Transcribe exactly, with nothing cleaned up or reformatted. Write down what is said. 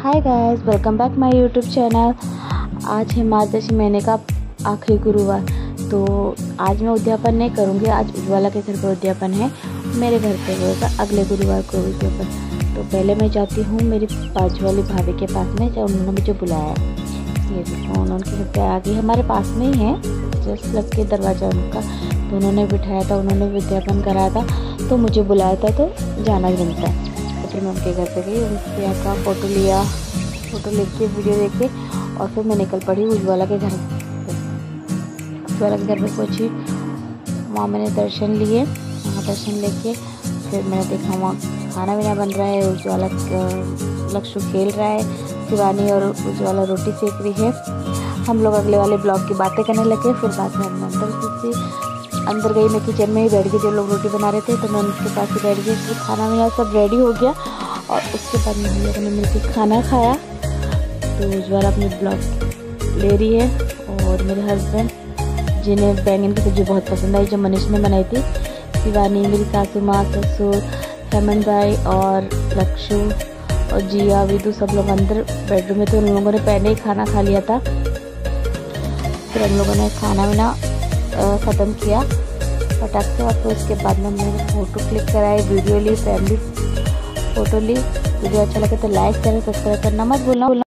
Hi guys, welcome back my YouTube channel. आज है मार्गशीर्ष महीने का आखिरी गुरुवार, तो आज मैं उद्यापन नहीं करूँगी। आज उज्ज्वला के घर पर उद्यापन है, मेरे घर पे होगा अगले गुरुवार को उद्यापन। तो पहले मैं जाती हूँ मेरी बाजू वाली भाभी के पास में, जब उन्होंने मुझे बुलाया। ये देखो उनके घर पे आ गई, हमारे पास में ही है, जस्ट लग के दरवाज़ा उनका। तो उन्होंने बिठाया था, उन्होंने विज्ञापन कराया था, तो मुझे बुलाया था, तो जाना ही बनता है। तो फिर मैं उनके घर पे गई, उनके यहाँ का फ़ोटो लिया, फ़ोटो लेके वीडियो देखे, और फिर मैं निकल पड़ी उज्ज्वला के घर पे। उज्ज्वला के घर पे पहुँची, वहाँ मैंने दर्शन लिए। वहाँ दर्शन लेके फिर मैंने देखा वहाँ खाना वाना बन रहा है। उज्ज्वला लक्ष्य खेल रहा है, शिवानी और उज्ज्वला रोटी सेक रही है। हम लोग अगले वाले ब्लॉग की बातें करने लगे। फिर बाद में हम अंदर से अंदर गई, मैं किचन में ही बैठ गई। जो लोग रोटी बना रहे थे तो मैं उनके पास ही बैठ गई। फिर खाना वाना सब रेडी हो गया, और उसके बाद में हम लोगों ने मिलकर खाना खाया। तो उज्ज्वला अपनी ब्लॉग ले रही है, और मेरे हस्बैंड जिन्हें बैंगन की सब्ज़ी बहुत पसंद आई, जो मनीष ने बनाई थी, शिवानी, मेरी सासू माँ, ससुर, हेमंत भाई और लक्ष्य और जिया, विदु, सब लोग अंदर बेडरूम में थे। उन लोगों ने पहले ही खाना खा लिया था। फिर हम लोगों ने खाना वाना ख़त्म किया फटाक से, और फिर उसके बाद में हमने फ़ोटो क्लिक कराई, वीडियो ली, फैमिली फ़ोटो ली। वीडियो अच्छा लगे तो लाइक करें, सब्सक्राइब करना मत भूलना।